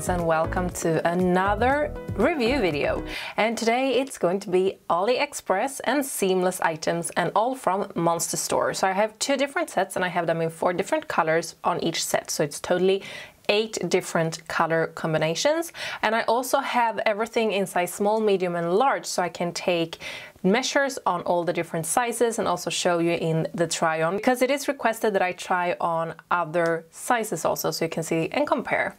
and welcome to another review video. And today it's going to be AliExpress and seamless items, and all from Monster Store. So I have two different sets and I have them in 4 different colors on each set. So it's totally 8 different color combinations. And I also have everything in size small, medium and large, so I can take measures on all the different sizes and also show you in the try on, because it is requested that I try on other sizes also, so you can see and compare.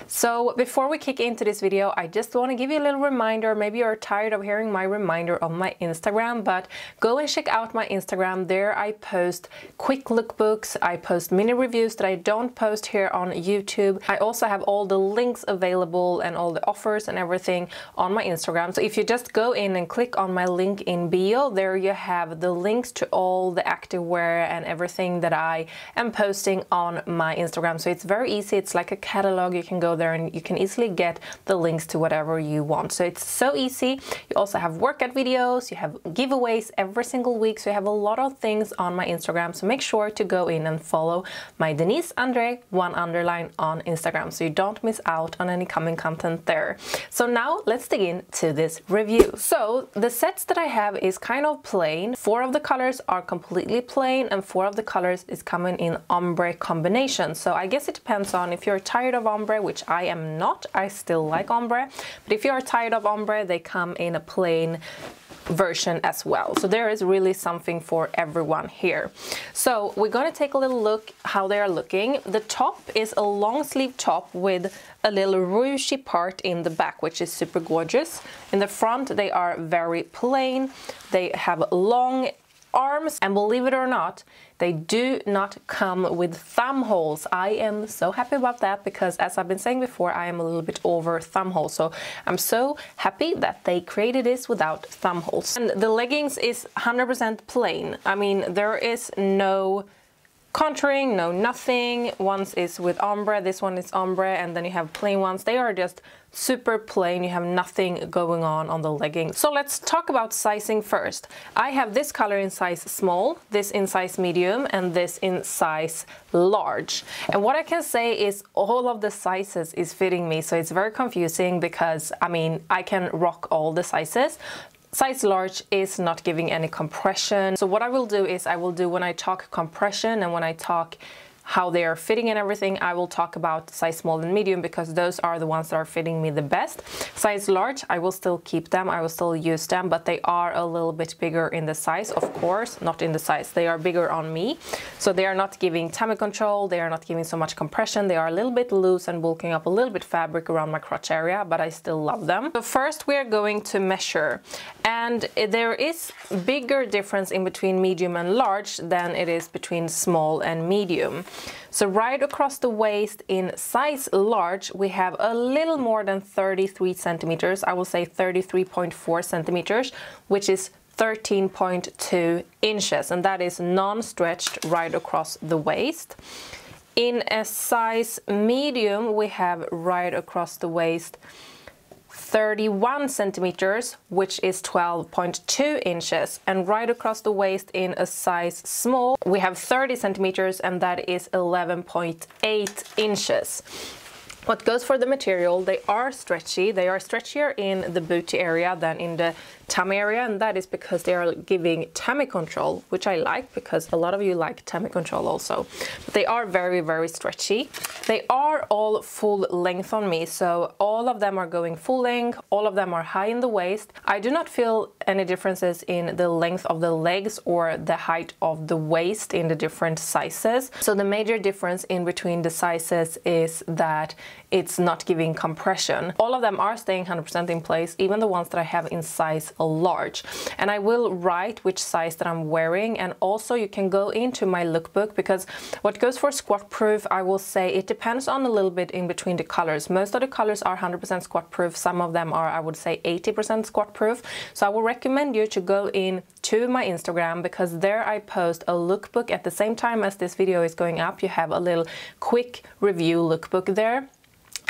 So before we kick into this video, I just want to give you a little reminder. Maybe you're tired of hearing my reminder on my Instagram, but go and check out my Instagram. There I post quick lookbooks, I post mini reviews that I don't post here on YouTube. I also have all the links available and all the offers and everything on my Instagram. So if you just go in and click on my link in bio, there you have the links to all the activewear and everything that I am posting on my Instagram. So it's very easy. It's like a catalog. You can go there and you can easily get the links to whatever you want. So it's so easy. You also have workout videos, you have giveaways every single week. So you have a lot of things on my Instagram. So make sure to go in and follow my Denise Andre 1_ on Instagram, so you don't miss out on any coming content there. So now let's dig into this review. So the sets that I have is kind of plain. 4 of the colors are completely plain and 4 of the colors is coming in ombre combination. So I guess it depends on if you're tired of ombre, which I am not. I still like ombre, but if you're tired of ombre, they come in a plain version as well. So there is really something for everyone here. So we're going to take a little look how they are looking. The top is a long sleeve top with a little ruchy part in the back, which is super gorgeous. In the front they are very plain. They have long arms, and believe it or not, they do not come with thumb holes. I am so happy about that, because as I've been saying before, I am a little bit over thumb holes. So I'm so happy that they created this without thumb holes. And the leggings is 100% plain. I mean, there is no contouring, no nothing. One is with ombre, this one is ombre, and then you have plain ones. They are just super plain. You have nothing going on the leggings. So let's talk about sizing first. I have this color in size small, this in size medium, and this in size large. And what I can say is all of the sizes is fitting me, so it's very confusing because I mean I can rock all the sizes. Size large is not giving any compression. So what I will do is I will do, when I talk compression and when I talk how they are fitting and everything, I will talk about size small and medium, because those are the ones that are fitting me the best. Size large, I will still keep them, I will still use them, but they are a little bit bigger in the size, of course, not in the size. They are bigger on me. So they are not giving tummy control, they are not giving so much compression, they are a little bit loose and bulking up a little bit fabric around my crotch area, but I still love them. So first we are going to measure, and there is bigger difference in between medium and large than it is between small and medium. So right across the waist in size large, we have a little more than 33 centimeters. I will say 33.4 centimeters, which is 13.2 inches. And that is non-stretched right across the waist. In a size medium, we have right across the waist 31 centimeters, which is 12.2 inches, and right across the waist in a size small we have 30 centimeters, and that is 11.8 inches. What goes for the material, they are stretchy. They are stretchier in the booty area than in the tummy area, and that is because they are giving tummy control, which I like, because a lot of you like tummy control also. But they are very, very stretchy. They are all full length on me, so all of them are going full length, all of them are high in the waist. I do not feel any differences in the length of the legs or the height of the waist in the different sizes. So the major difference in between the sizes is that it's not giving compression. All of them are staying 100% in place, even the ones that I have in size large. And I will write which size that I'm wearing, and also you can go into my lookbook, because what goes for squat proof, I will say it depends on a little bit in between the colors. Most of the colors are 100% squat proof, some of them are, I would say, 80% squat proof. So I will recommend you to go in to my Instagram, because there I post a lookbook at the same time as this video is going up. You have a little quick review lookbook there.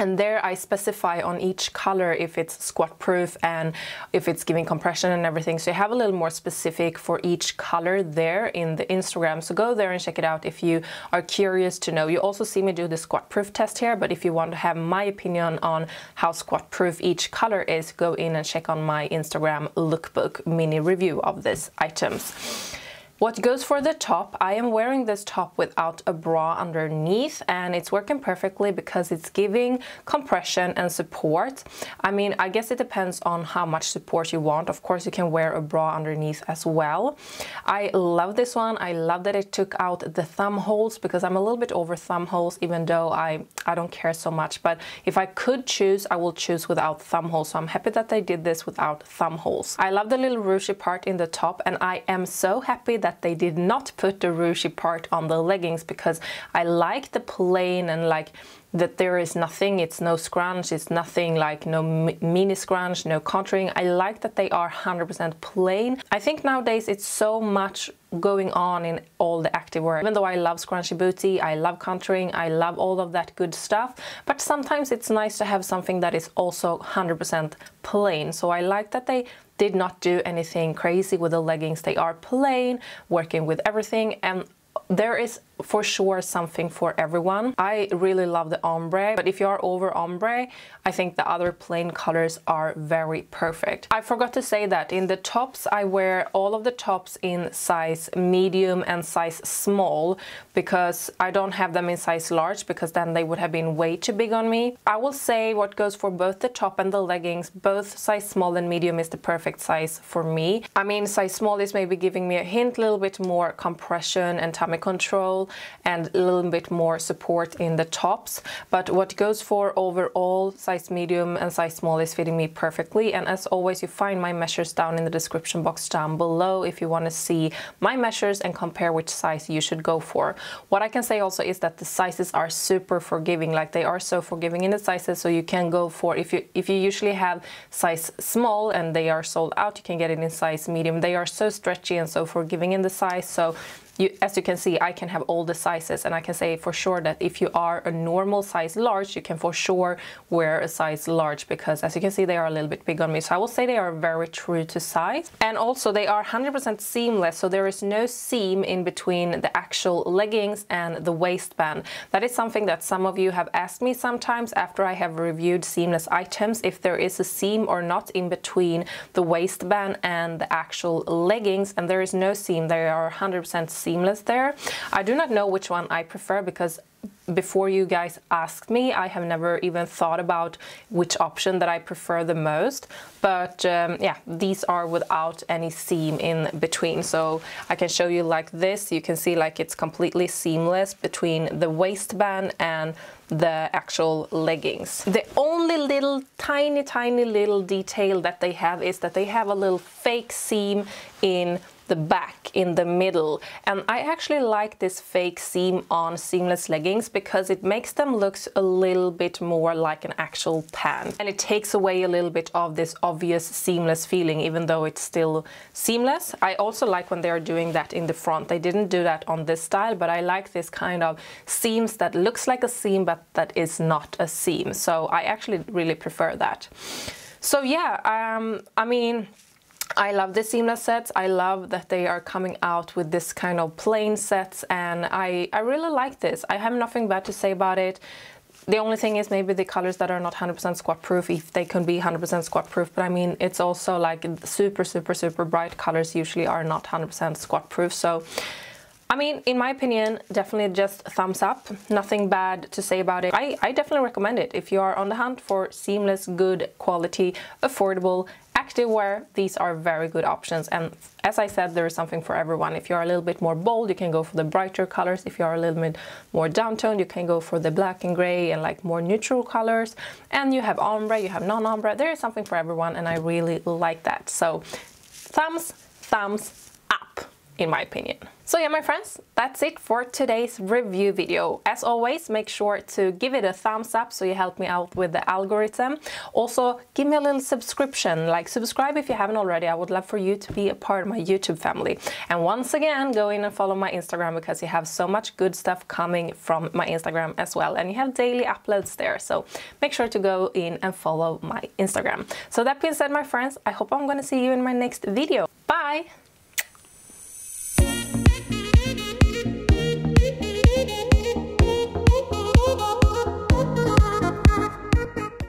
And there I specify on each color if it's squat proof and if it's giving compression and everything. So you have a little more specific for each color there in the Instagram. So go there and check it out if you are curious to know. You also see me do the squat proof test here, but if you want to have my opinion on how squat proof each color is, go in and check on my Instagram lookbook mini review of these items. What goes for the top, I am wearing this top without a bra underneath, and it's working perfectly because it's giving compression and support. I mean, I guess it depends on how much support you want. Of course, you can wear a bra underneath as well. I love this one. I love that it took out the thumb holes because I'm a little bit over thumb holes, even though I don't care so much. But if I could choose, I will choose without thumb holes. So I'm happy that they did this without thumb holes. I love the little ruchy part in the top, and I am so happy that they did not put the ruchy part on the leggings because I like the plain and like that there is nothing, it's no scrunch, it's nothing like no mini scrunch, no contouring. I like that they are 100% plain. I think nowadays it's so much going on in all the activewear. Even though I love scrunchy booty, I love contouring, I love all of that good stuff, but sometimes it's nice to have something that is also 100% plain. So I like that they did not do anything crazy with the leggings. They are plain, working with everything, and there is for sure something for everyone. I really love the ombre, but if you are over ombre, I think the other plain colors are very perfect. I forgot to say that in the tops, I wear all of the tops in size medium and size small because I don't have them in size large because then they would have been way too big on me. I will say what goes for both the top and the leggings, both size small and medium is the perfect size for me. I mean, size small is maybe giving me a hint, a little bit more compression and tummy control and a little bit more support in the tops, but what goes for overall size medium and size small is fitting me perfectly. And as always, you find my measures down in the description box down below if you want to see my measures and compare which size you should go for. What I can say also is that the sizes are super forgiving, like they are so forgiving in the sizes, so you can go for, if you usually have size small and they are sold out, you can get it in size medium. They are so stretchy and so forgiving in the size, so as you can see, I can have all the sizes, and I can say for sure that if you are a normal size large, you can for sure wear a size large because as you can see, they are a little bit big on me. So I will say they are very true to size. And also they are 100% seamless, so there is no seam in between the actual leggings and the waistband. That is something that some of you have asked me sometimes after I have reviewed seamless items, if there is a seam or not in between the waistband and the actual leggings, and there is no seam. They are 100% seamless there. I do not know which one I prefer because before you guys asked me, I have never even thought about which option that I prefer the most. But yeah, these are without any seam in between. So I can show you like this. You can see like it's completely seamless between the waistband and the actual leggings. The only little tiny little detail that they have is that they have a little fake seam in the back in the middle, and I actually like this fake seam on seamless leggings because it makes them look a little bit more like an actual pant, and it takes away a little bit of this obvious seamless feeling even though it's still seamless. I also like when they are doing that in the front. They didn't do that on this style, but I like this kind of seams that looks like a seam but that is not a seam, so I actually really prefer that. So yeah, I mean, I love the seamless sets. I love that they are coming out with this kind of plain sets, and I really like this. I have nothing bad to say about it. The only thing is maybe the colors that are not 100% squat proof, if they can be 100% squat proof, but I mean, it's also like super bright colors usually are not 100% squat proof. So I mean, in my opinion, definitely just thumbs up. Nothing bad to say about it. I definitely recommend it. If you are on the hunt for seamless, good quality, affordable activewear, these are very good options. And as I said, there is something for everyone. If you are a little bit more bold, you can go for the brighter colors. If you are a little bit more downtoned, you can go for the black and gray and like more neutral colors. And you have ombre, you have non-ombre. There is something for everyone, and I really like that. So thumbs up in my opinion. So yeah, my friends, that's it for today's review video. As always, make sure to give it a thumbs up so you help me out with the algorithm. Also, give me a little subscription, like subscribe if you haven't already. I would love for you to be a part of my YouTube family. And once again, go in and follow my Instagram because you have so much good stuff coming from my Instagram as well. And you have daily uploads there. So make sure to go in and follow my Instagram. So that being said, my friends, I hope I'm going to see you in my next video. Bye!